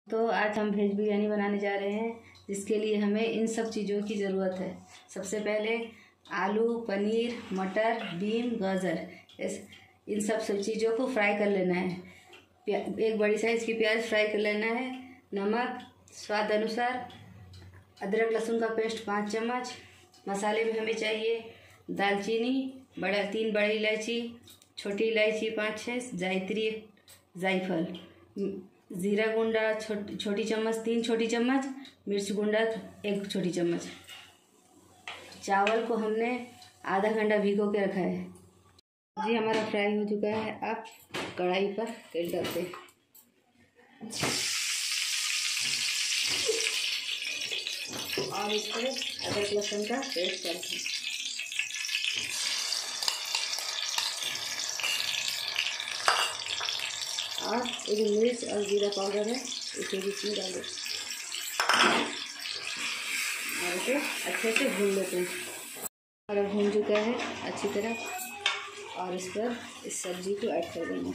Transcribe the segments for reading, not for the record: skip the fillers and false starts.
तो आज हम वेज बिरयानी बनाने जा रहे हैं, जिसके लिए हमें इन सब चीज़ों की ज़रूरत है। सबसे पहले आलू, पनीर, मटर, बीन, गाजर, इन सब चीज़ों को फ्राई कर लेना है। एक बड़ी साइज़ की प्याज फ्राई कर लेना है। नमक स्वाद अनुसार, अदरक लहसुन का पेस्ट 5 चम्मच। मसाले में हमें चाहिए दालचीनी, 3 बड़ी इलायची, छोटी इलायची 5-6, जायत्री, जायफल, जीरा गुंडा छोटी चम्मच 3 छोटी चम्मच, मिर्च गुंडा 1 छोटी चम्मच। चावल को हमने आधा घंटा भिगो के रखा है। जी हमारा फ्राई हो चुका है। अब कढ़ाई पर तेल डालते हैं और इस पर अदरक लहसुन का पेस्ट डालते हैं और एक मिर्च और जीरा पाउडर है, इसे बीच में डाल देते और इसे अच्छे से भून लेते हैं। और भून चुका है अच्छी तरह और इस पर इस सब्ज़ी को ऐड कर देंगे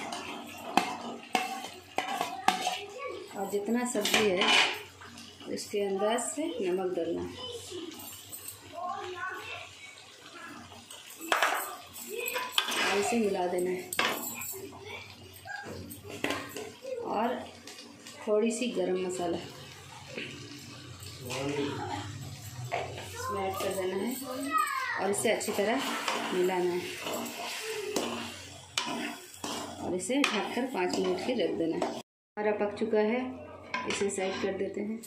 और जितना सब्ज़ी है उसके अंदाज से नमक डालना है और इसे मिला देना है और थोड़ी सी गरम मसाला इसमें ऐड कर देना है और इसे अच्छी तरह मिलाना है और इसे ढककर 5 मिनट के रख देना है। हमारा पक चुका है, इसे साइड कर देते हैं।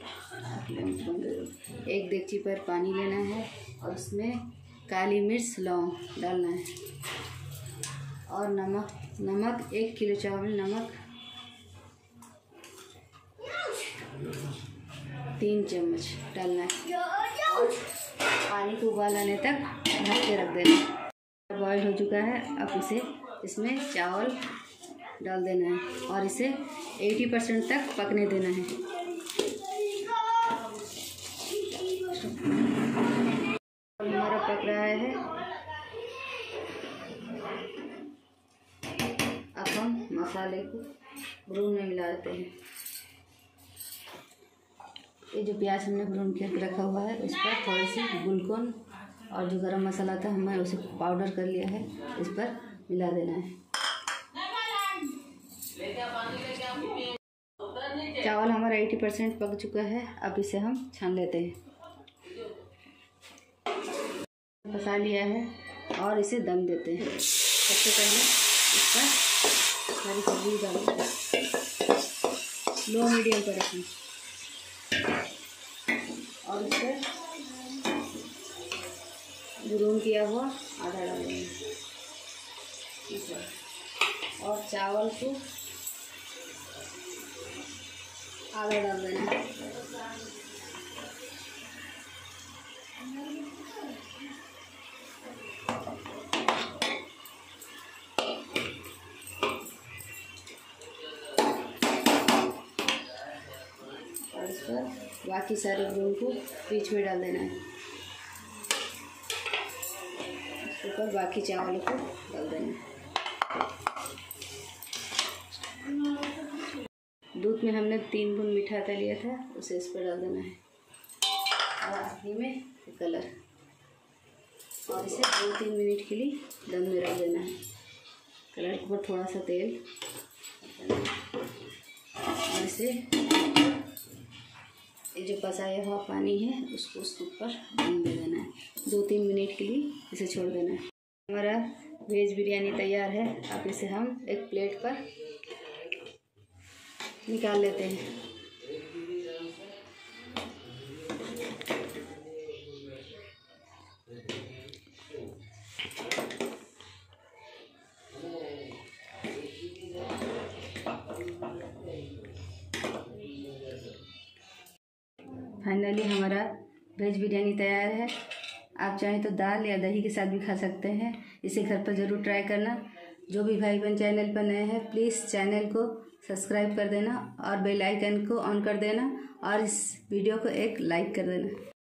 एक देगची पर पानी लेना है और उसमें काली मिर्च, लौंग डालना है और नमक 1 किलो चावल नमक 3 चम्मच डालना है और पानी को उबाल आने तक ढक के रख देना है। बॉयल हो चुका है, अब इसमें चावल डाल देना है और इसे 80% तक पकने देना है। हमारा पक रहा है। अब हम मसाले को भून में मिला देते हैं। ये जो प्याज हमने भून के रखा हुआ है उस पर थोड़ी सी गुलकन और जो गरम मसाला था हमने उसे पाउडर कर लिया है, इस पर मिला देना है। चावल हमारा 80% पक चुका है, अब इसे हम छान लेते हैं। पका लिया है और इसे दम देते हैं। सबसे पहले इस पर सारी सब्जी डालते हैं, लो मीडियम पर रखें और इस पर भून किया हुआ आधा डाल देंगे और चावल को आधा डाल देना और इस पर बाकी सारे भून को बीच में डाल देना है। इसके ऊपर बाकी चावल को डाल देना है। दूध में हमने 3 बूंद मीठा आता लिया था, उसे इस पर डाल देना है और आखिरी में कलर और इसे 2-3 मिनट के लिए दम में रख देना है। कलर के ऊपर थोड़ा सा तेल और इसे ये जो पसाया हुआ पानी है उसको उसके ऊपर दम दे देना है। 2-3 मिनट के लिए इसे छोड़ देना है। हमारा वेज बिरयानी तैयार है। अब इसे हम एक प्लेट पर निकाल लेते हैं। फाइनली हमारा वेज बिरयानी तैयार है। आप चाहें तो दाल या दही के साथ भी खा सकते हैं। इसे घर पर ज़रूर ट्राई करना। जो भी भाई बहन चैनल पर नए हैं प्लीज़ चैनल को सब्सक्राइब कर देना और बेल आइकन को ऑन कर देना और इस वीडियो को एक लाइक कर देना।